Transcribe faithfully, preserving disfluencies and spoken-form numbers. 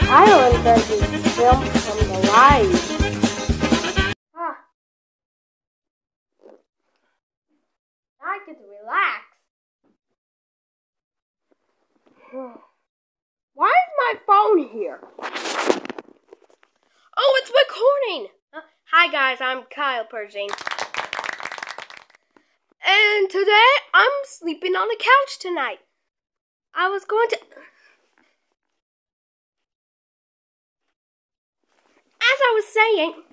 Kyle and Benji film from the live. Ah. Now I get to relax. Why is my phone here? Oh, it's recording! Uh, hi guys, I'm Kyle Pershing. And today, I'm sleeping on the couch tonight. I was going to... As I was saying...